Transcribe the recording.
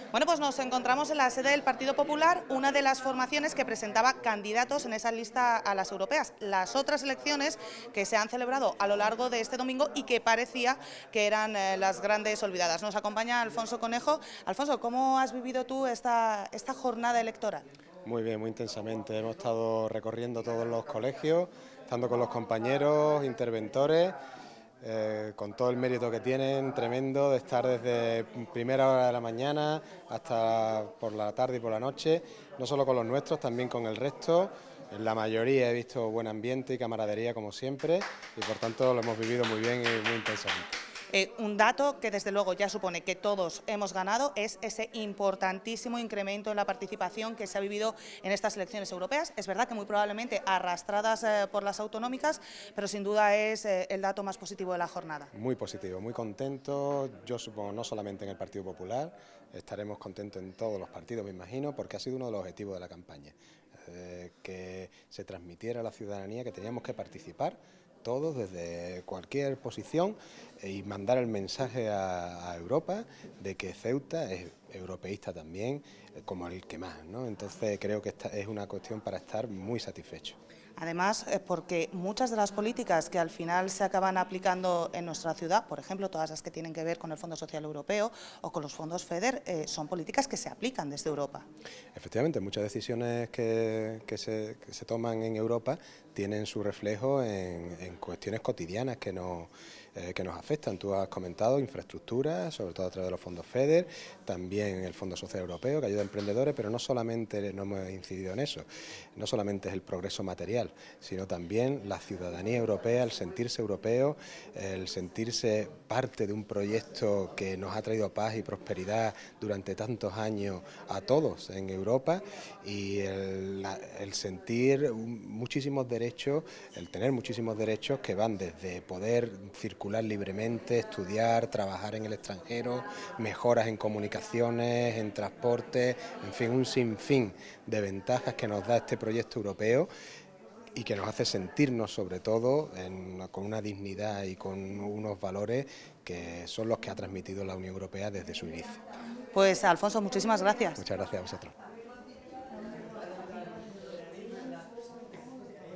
Bueno, pues nos encontramos en la sede del Partido Popular, una de las formaciones que presentaba candidatos en esa lista a las europeas. Las otras elecciones que se han celebrado a lo largo de este domingo y que parecía que eran las grandes olvidadas. Nos acompaña Alfonso Conejo. Alfonso, ¿cómo has vivido tú esta jornada electoral? Muy bien, muy intensamente. Hemos estado recorriendo todos los colegios, estando con los compañeros, interventores, con todo el mérito que tienen, tremendo, de estar desde primera hora de la mañana hasta por la tarde y por la noche, no solo con los nuestros, también con el resto. En la mayoría he visto buen ambiente y camaradería como siempre y por tanto lo hemos vivido muy bien y muy intensamente. Un dato que desde luego ya supone que todos hemos ganado es ese importantísimo incremento en la participación que se ha vivido en estas elecciones europeas. Es verdad que muy probablemente arrastradas por las autonómicas, pero sin duda es el dato más positivo de la jornada. Muy positivo, muy contento, yo supongo no solamente en el Partido Popular, estaremos contentos en todos los partidos, me imagino, porque ha sido uno de los objetivos de la campaña, que se transmitiera a la ciudadanía que teníamos que participar todos desde cualquier posición y mandar el mensaje a Europa de que Ceuta es europeísta también, como el que más, ¿no? Entonces creo que esta es una cuestión para estar muy satisfechos. Además, porque muchas de las políticas que al final se acaban aplicando en nuestra ciudad, por ejemplo, todas las que tienen que ver con el Fondo Social Europeo o con los fondos FEDER, son políticas que se aplican desde Europa. Efectivamente, muchas decisiones que se toman en Europa tienen su reflejo en cuestiones cotidianas que nos afectan. Tú has comentado infraestructuras, sobre todo a través de los fondos FEDER, también el Fondo Social Europeo que ayuda a emprendedores, pero no solamente no hemos incidido en eso, no solamente es el progreso material, sino también la ciudadanía europea, el sentirse europeo, el sentirse parte de un proyecto que nos ha traído paz y prosperidad durante tantos años a todos en Europa y el sentir muchísimos derechos, el tener muchísimos derechos que van desde poder circular libremente, estudiar, trabajar en el extranjero, mejoras en comunicaciones, en transporte, en fin, un sinfín de ventajas que nos da este proyecto europeo y que nos hace sentirnos sobre todo con una dignidad y con unos valores que son los que ha transmitido la Unión Europea desde su inicio. Pues Alfonso, muchísimas gracias. Muchas gracias a vosotros.